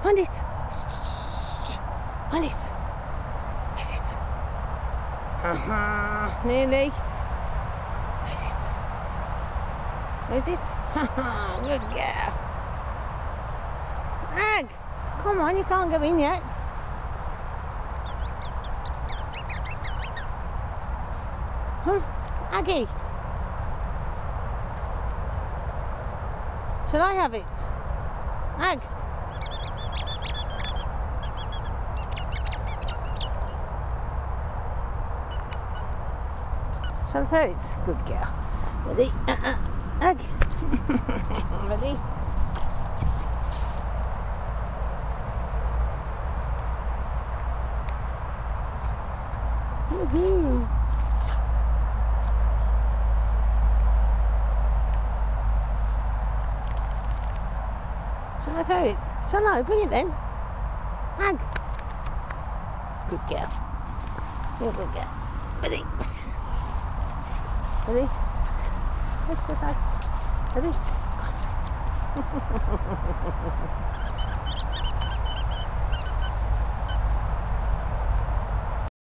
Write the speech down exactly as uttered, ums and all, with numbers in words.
Find it. Find it. Where's it? Uh-huh. Nearly. Where's it? Where's it? Haha, good girl. Ag, come on, you can't go in yet. Huh? Aggie. Shall I have it? Ag. Shall I throw it? Good girl. Ready? Uh-uh. Ag. Ready? Woohoo! Shall I throw it? Shall I? Bring it then. Ag. Good girl. You're a good girl. Ready? Ready? Let's go, Ag. Ready?